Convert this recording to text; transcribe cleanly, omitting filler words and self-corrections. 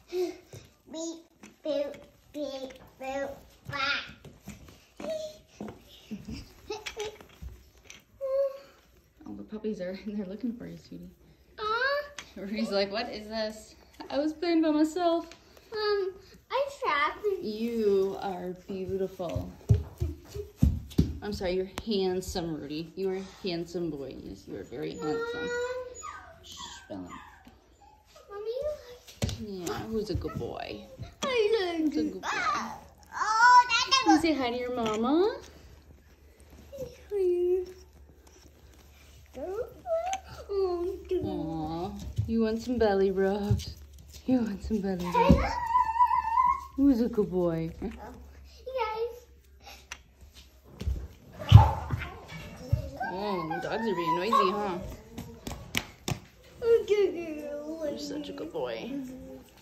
Beep, boop, beep, boop, bop. All the puppies are in there looking for you, sweetie. He's like, what is this? I was playing by myself. I trapped. You are beautiful. I'm sorry, you're handsome, Rudy. You are a handsome boy. Yes, you are very handsome. Shh, Bella. Mommy, Yeah, who's a good boy? I Who's a good boy? Oh, that's Can you say hi to your mama? Aw, you want some belly rubs? You want some belly rubs? Who's a good boy? Oh, dogs are being noisy, huh? You're such a good boy.